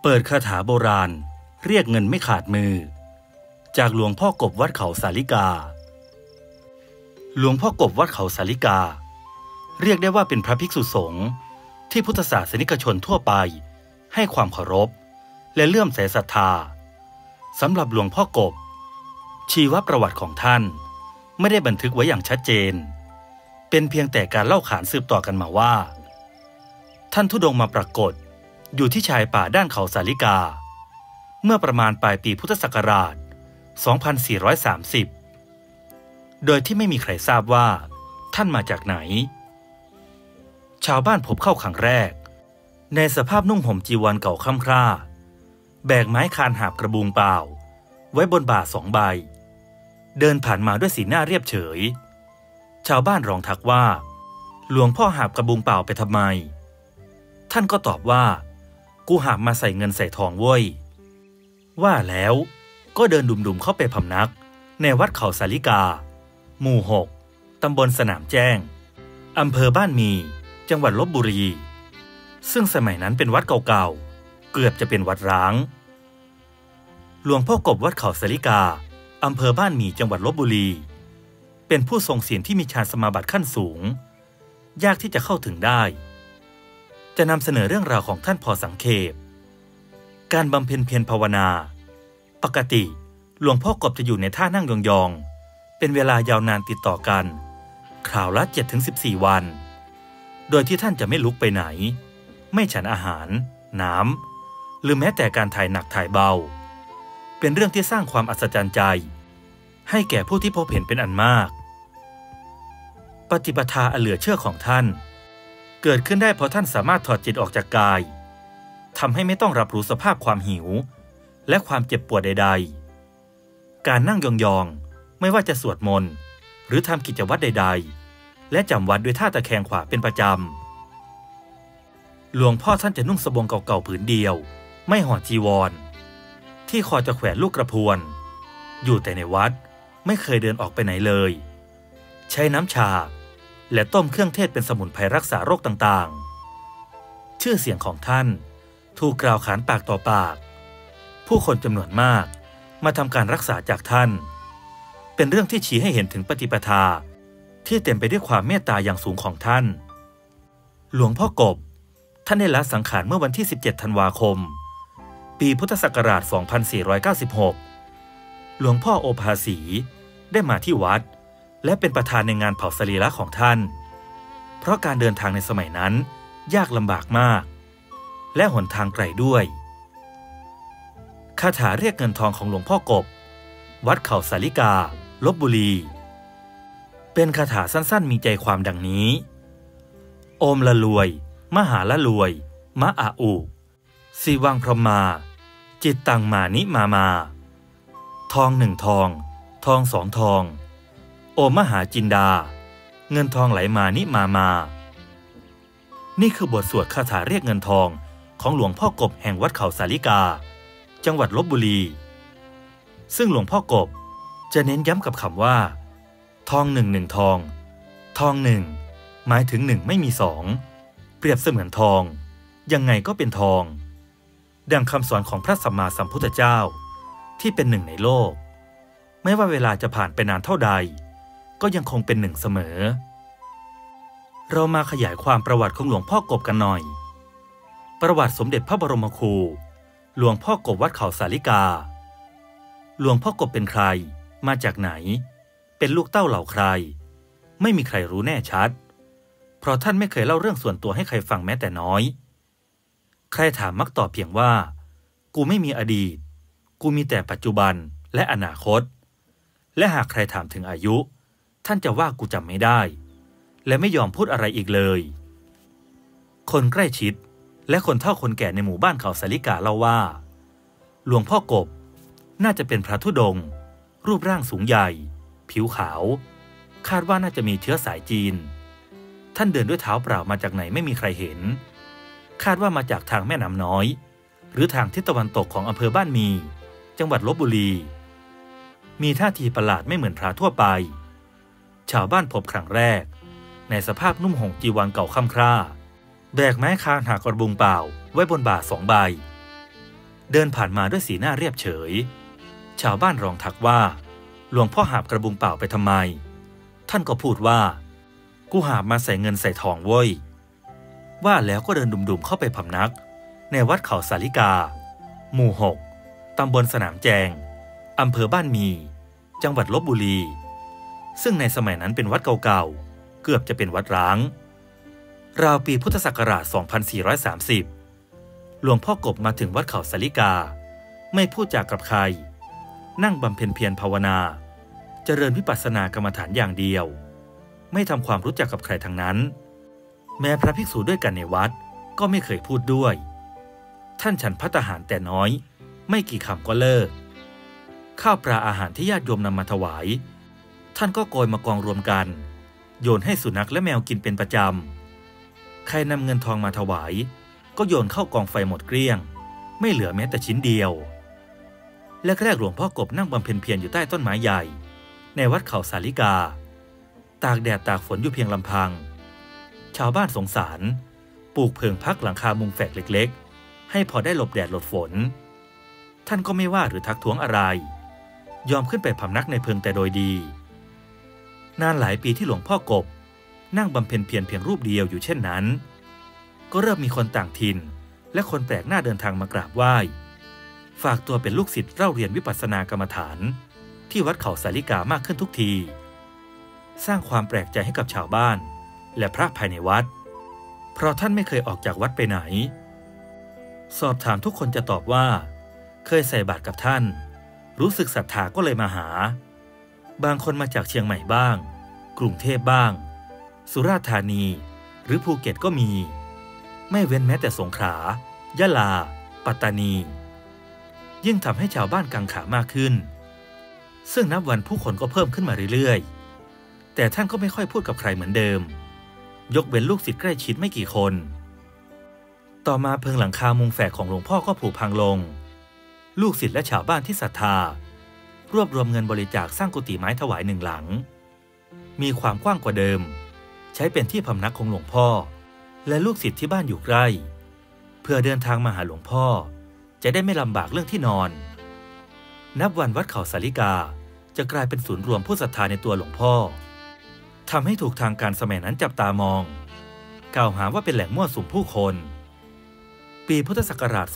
ปิดคาถาโบราณเรียกเงินไม่ขาดมือจากหลวงพ่อกบวัดเขาสาลิกาหลวงพ่อกบวัดเขาสาลิกาเรียกได้ว่าเป็นพระภิกษุสงฆ์ที่พุทธศาสนิกชนทั่วไปให้ความเคารพและเลื่อมใสศรัทธาสำหรับหลวงพ่อกบชีวประวัติของท่านไม่ได้บันทึกไว้อย่างชัดเจนเป็นเพียงแต่การเล่าขานสืบต่อกันมาว่าท่านธุดงค์มาปรากฏอยู่ที่ชายป่าด้านเขาสาลิกาเมื่อประมาณปลายปีพุทธศักราช 2430 โดยที่ไม่มีใครทราบว่าท่านมาจากไหนชาวบ้านพบเข้าครั้งแรกในสภาพนุ่งห่มจีวรเก่าคร่ำคร่าแบกไม้คานหาบกระบุงเปล่าไว้บนบ่า2 ใบเดินผ่านมาด้วยสีหน้าเรียบเฉยชาวบ้านร้องทักว่าหลวงพ่อหาบกระบุงเปล่าไปทำไมท่านก็ตอบว่ากูหาบมาใส่เงินใส่ทองเว้ยว่าแล้วก็เดินดุ่มๆเข้าไปพำนักในวัดเขาสาลิกาหมู่ 6 ตำบลสนามแจ้งอำเภอบ้านมีจังหวัดลพบุรีซึ่งสมัยนั้นเป็นวัดเก่าๆเกือบจะเป็นวัดร้างหลวงพ่อกบวัดเขาสาลิกาอำเภอบ้านมีจังหวัดลพบุรีเป็นผู้ทรงศีลที่มีฌานสมาบัติขั้นสูงยากที่จะเข้าถึงได้จะนำเสนอเรื่องราวของท่านพอสังเขปการบำเพ็ญเพียรภาวนาปกติหลวงพ่อกบจะอยู่ในท่านั่งยองๆเป็นเวลายาวนานติดต่อกันคราวละ 7-14 วันโดยที่ท่านจะไม่ลุกไปไหนไม่ฉันอาหารน้ำหรือแม้แต่การถ่ายหนักถ่ายเบาเป็นเรื่องที่สร้างความอัศจรรย์ใจให้แก่ผู้ที่พบเห็นเป็นอันมากปฏิปทาอันเหลือเชื่อของท่านเกิดขึ้นได้เพราะท่านสามารถถอดจิตออกจากกายทำให้ไม่ต้องรับรู้สภาพความหิวและความเจ็บปวดใดๆการนั่งยองๆไม่ว่าจะสวดมนต์หรือทำกิจวัตรใดๆและจำวัดด้วยท่าตะแคงขวาเป็นประจำหลวงพ่อท่านจะนุ่งสบงเก่าๆผืนเดียวไม่ห่อจีวรที่คอจะแขวนลูกกระพวนอยู่แต่ในวัดไม่เคยเดินออกไปไหนเลยใช้น้ำชาและต้มเครื่องเทศเป็นสมุนไพรรักษาโรคต่างๆชื่อเสียงของท่านถูกกล่าวขานปากต่อปากผู้คนจำนวนมากมาทำการรักษาจากท่านเป็นเรื่องที่ชี้ให้เห็นถึงปฏิปทาที่เต็มไปด้วยความเมตตาอย่างสูงของท่านหลวงพ่อกบท่านได้ละสังขารเมื่อวันที่ 17 ธันวาคมปีพุทธศักราช 2496 หลวงพ่อโอภาสีได้มาที่วัดและเป็นประธานในงานเผาสรีระของท่านเพราะการเดินทางในสมัยนั้นยากลำบากมากและหนทางไกลด้วยคาถาเรียกเงินทองของหลวงพ่อกบวัดเขาสาลิกาลพบุรีเป็นคาถาสั้นๆมีใจความดังนี้โอมละรวยมหาละรวยมะอาอุสีวังพรหมาจิตตังมานิมาทอง1 ทองทอง2 ทองโอมมหาจินดาเงินทองไหลมานิมานี่คือบทสวดคาถาเรียกเงินทองของหลวงพ่อกบแห่งวัดเขาสาลิกาจังหวัดลพบุรีซึ่งหลวงพ่อกบจะเน้นย้ำกับคำว่าทอง1 ทองทอง1หมายถึง1ไม่มี2เปรียบเสมือนทองยังไงก็เป็นทองดังคำสอนของพระสัมมาสัมพุทธเจ้าที่เป็น1ในโลกไม่ว่าเวลาจะผ่านไปนานเท่าใดก็ยังคงเป็น1เสมอเรามาขยายความประวัติของหลวงพ่อกบกันหน่อยประวัติสมเด็จพระบรมครูหลวงพ่อกบวัดเขาสาลิกาหลวงพ่อกบเป็นใครมาจากไหนเป็นลูกเต้าเหล่าใครไม่มีใครรู้แน่ชัดเพราะท่านไม่เคยเล่าเรื่องส่วนตัวให้ใครฟังแม้แต่น้อยใครถามมักตอบเพียงว่ากูไม่มีอดีตกูมีแต่ปัจจุบันและอนาคตและหากใครถามถึงอายุท่านจะว่ากูจำไม่ได้และไม่ยอมพูดอะไรอีกเลยคนใกล้ชิดและคนเฒ่าคนแก่ในหมู่บ้านเขาสาลิกาเล่าว่าหลวงพ่อกบน่าจะเป็นพระธุดงค์รูปร่างสูงใหญ่ผิวขาวคาดว่าน่าจะมีเชื้อสายจีนท่านเดินด้วยเท้าเปล่ามาจากไหนไม่มีใครเห็นคาดว่ามาจากทางแม่น้ำน้อยหรือทางทิศตะวันตกของอำเภอบ้านมีจังหวัดลพบุรีมีท่าทีประหลาดไม่เหมือนพระทั่วไปชาวบ้านพบครั้งแรกในสภาพนุ่งห่มจีวรเก่าค่ำคร่าแบกไม้คานหากระบุงเปล่าไว้บนบ่า2 ใบเดินผ่านมาด้วยสีหน้าเรียบเฉยชาวบ้านรองทักว่าหลวงพ่อหาบกระบุงเปล่าไปทำไมท่านก็พูดว่ากูหาบมาใส่เงินใส่ทองเว้ยว่าแล้วก็เดินดุ่มๆเข้าไปพำนักในวัดเขาสาลิกาหมู่ 6ตำบลสนามแจงอำเภอบ้านมีจังหวัดลพบุรีซึ่งในสมัยนั้นเป็นวัดเก่าๆเกือบจะเป็นวัดร้างราวปีพุทธศักราช 2430 หลวงพ่อกบมาถึงวัดเขาสาลิกาไม่พูดจากับใครนั่งบำเพ็ญเพียรภาวนาเจริญวิปัสสนากรรมฐานอย่างเดียวไม่ทำความรู้จักกับใครทั้งนั้นแม้พระภิกษุด้วยกันในวัดก็ไม่เคยพูดด้วยท่านฉันภัตตาหารแต่น้อยไม่กี่คำก็เลิกข้าวปลาอาหารที่ญาติโยมนำมาถวายท่านก็โกยมากองรวมกันโยนให้สุนัขและแมวกินเป็นประจำใครนำเงินทองมาถวายก็โยนเข้ากองไฟหมดเกลี้ยงไม่เหลือแม้แต่ชิ้นเดียวแรกๆหลวงพ่อกบนั่งบำเพ็ญเพียรอยู่ใต้ต้นไม้ใหญ่ในวัดเขาสาลิกาตากแดดตากฝนอยู่เพียงลำพังชาวบ้านสงสารปลูกเพิงพักหลังคามุงแฝกเล็กๆให้พอได้หลบแดดหลบฝนท่านก็ไม่ว่าหรือทักท้วงอะไรยอมขึ้นไปพำนักในเพิงแต่โดยดีนานหลายปีที่หลวงพ่อกบนั่งบำเพ็ญเพียรเพียงรูปเดียวอยู่เช่นนั้นก็เริ่มมีคนต่างถิ่นและคนแปลกหน้าเดินทางมากราบไหว้ฝากตัวเป็นลูกศิษย์เล่าเรียนวิปัสสนากรรมฐานที่วัดเขาสาลิกามากขึ้นทุกทีสร้างความแปลกใจให้กับชาวบ้านและพระภายในวัดเพราะท่านไม่เคยออกจากวัดไปไหนสอบถามทุกคนจะตอบว่าเคยใส่บาตรกับท่านรู้สึกศรัทธาก็เลยมาหาบางคนมาจากเชียงใหม่บ้างกรุงเทพบ้างสุราษฎร์ธานีหรือภูเก็ตก็มีไม่เว้นแม้แต่สงขลายะลาปัตตานียิ่งทำให้ชาวบ้านกังขามากขึ้นซึ่งนับวันผู้คนก็เพิ่มขึ้นมาเรื่อยๆแต่ท่านก็ไม่ค่อยพูดกับใครเหมือนเดิมยกเว้นลูกศิษย์ใกล้ชิดไม่กี่คนต่อมาเพิงหลังคามุงแฝกของหลวงพ่อก็ผุพังลงลูกศิษย์และชาวบ้านที่ศรัทธารวบรวมเงินบริจาคสร้างกุฏิไม้ถวาย1 หลังมีความกว้างกว่าเดิมใช้เป็นที่พำนักของหลวงพ่อและลูกศิษย์ที่บ้านอยู่ใกล้เพื่อเดินทางมาหาหลวงพ่อจะได้ไม่ลำบากเรื่องที่นอนนับวันวัดเขาสาลิกาจะกลายเป็นศูนย์รวมผู้ศรัทธาในตัวหลวงพ่อทำให้ถูกทางการสมัยนั้นจับตามองกล่าวหาว่าเป็นแหล่งมั่วสุมผู้คนปีพุทธศักราช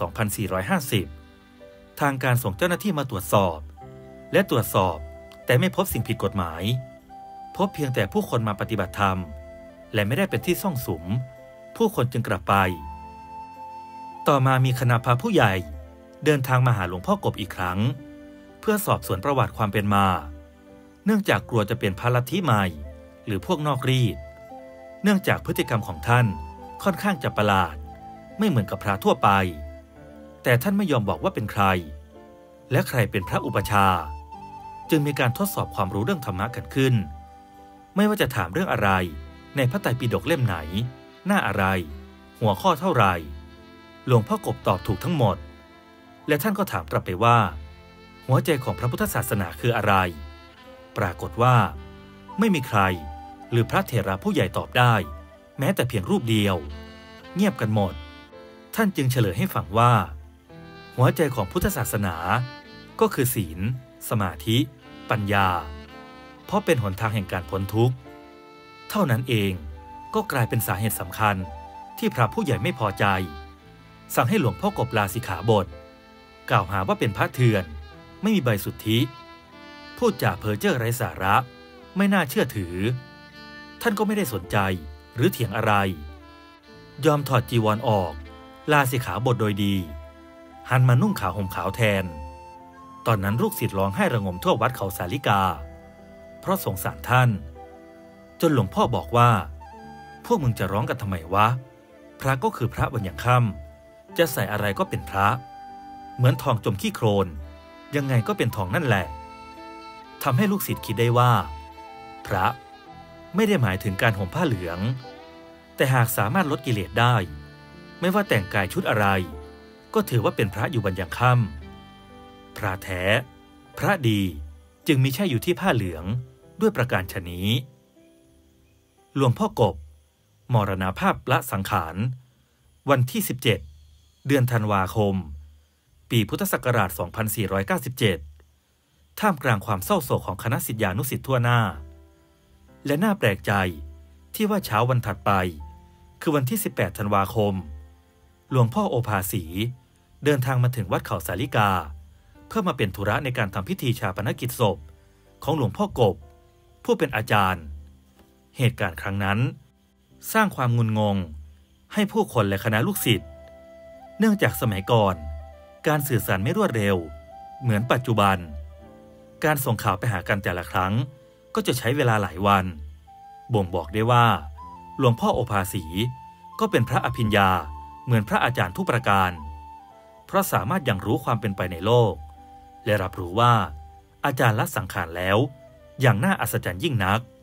2450 ทางการส่งเจ้าหน้าที่มาตรวจสอบแต่ไม่พบสิ่งผิดกฎหมายพบเพียงแต่ผู้คนมาปฏิบัติธรรมและไม่ได้เป็นที่ซ่องสุมผู้คนจึงกลับไปต่อมามีคณะพระผู้ใหญ่เดินทางมาหาหลวงพ่อกบอีกครั้งเพื่อสอบสวนประวัติความเป็นมาเนื่องจากกลัวจะเป็นพระลัทธิใหม่หรือพวกนอกรีดเนื่องจากพฤติกรรมของท่านค่อนข้างจะประหลาดไม่เหมือนกับพระทั่วไปแต่ท่านไม่ยอมบอกว่าเป็นใครและใครเป็นพระอุปชาจึงมีการทดสอบความรู้เรื่องธรรมะกันขึ้นไม่ว่าจะถามเรื่องอะไรในพระไตรปิฎกเล่มไหนหน้าอะไรหัวข้อเท่าไหร่หลวงพ่อกบตอบถูกทั้งหมดและท่านก็ถามกลับไปว่าหัวใจของพระพุทธศาสนาคืออะไรปรากฏว่าไม่มีใครหรือพระเถระผู้ใหญ่ตอบได้แม้แต่เพียงรูปเดียวเงียบกันหมดท่านจึงเฉลยให้ฟังว่าหัวใจของพุทธศาสนาก็คือศีลสมาธิปัญญาเพราะเป็นหนทางแห่งการพ้นทุกข์เท่านั้นเองก็กลายเป็นสาเหตุสำคัญที่พระผู้ใหญ่ไม่พอใจสั่งให้หลวงพ่อกบลาสิกขาบทกล่าวหาว่าเป็นพระเถื่อนไม่มีใบสุทธิพูดจาเพ้อเจ้อไร้สาระไม่น่าเชื่อถือท่านก็ไม่ได้สนใจหรือเถียงอะไรยอมถอดจีวรออกลาสิกขาบทโดยดีหันมานุ่งขาวห่มขาวแทนตอนนั้นลูกศิษย์ร้องไห้ระงมทั่ววัดเขาสาลิกาเพราะสงสารท่านจนหลวงพ่อบอกว่าพวกมึงจะร้องกันทำไมวะพระก็คือพระวันยังค่ำจะใส่อะไรก็เป็นพระเหมือนทองจมขี้โคลนยังไงก็เป็นทองนั่นแหละทำให้ลูกศิษย์คิดได้ว่าพระไม่ได้หมายถึงการห่มผ้าเหลืองแต่หากสามารถลดกิเลสได้ไม่ว่าแต่งกายชุดอะไรก็ถือว่าเป็นพระอยู่วันยังค่ำพระแท้พระดีจึงมิใช่อยู่ที่ผ้าเหลืองด้วยประการฉะนี้หลวงพ่อกบมรณภาพละสังขารวันที่17 เดือนธันวาคมปีปีพุทธศักราช 2497 ท่ามกลางความเศร้าโศกของคณะศิษยานุศิษย์ทั่วหน้าและน่าแปลกใจที่ว่าเช้าวันถัดไปคือวันที่ 18 ธันวาคมหลวงพ่อโอภาสีเดินทางมาถึงวัดเขาสาลิกาเพื่อมาเป็นธุระในการทำพิธีชาปนกิจศพของหลวงพ่อกบผู้เป็นอาจารย์เหตุการณ์ครั้งนั้นสร้างความงุนงงให้ผู้คนและคณะลูกศิษย์เนื่องจากสมัยก่อนการสื่อสารไม่รวดเร็วเหมือนปัจจุบันการส่งข่าวไปหากันแต่ละครั้งก็จะใช้เวลาหลายวันบ่งบอกได้ว่าหลวงพ่อโอภาสีก็เป็นพระอภิญญาเหมือนพระอาจารย์ทุกประการเพราะสามารถยังรู้ความเป็นไปในโลกและรับรู้ว่าอาจารย์ละสังขารแล้วอย่างน่าอัศจรรย์ยิ่งนัก